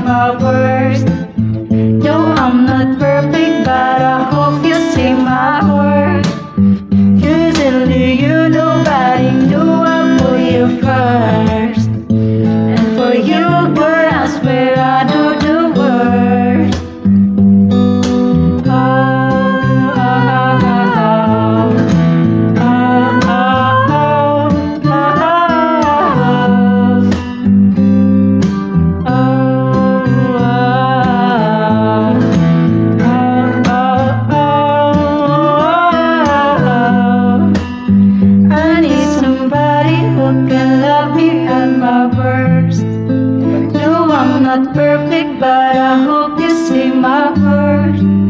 my worst. No, I'm not perfect, but I hope you see my worth. Usually you nobody knew I put you first. And for you, girl, I swear I do the worst. I need somebody who can love me at my worst. No, I'm not perfect, but I hope you see my worth.